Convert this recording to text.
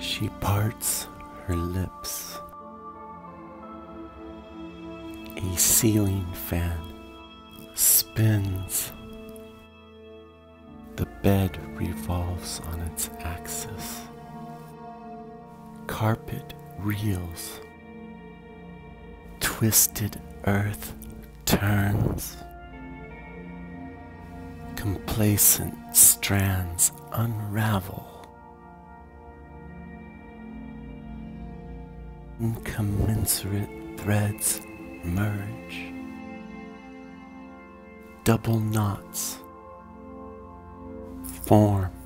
She parts her lips. A ceiling fan spins. The bed revolves on its axis. Carpet reels. Twisted earth turns. Complacent strands unravel. Incommensurate threads merge. Double knots form.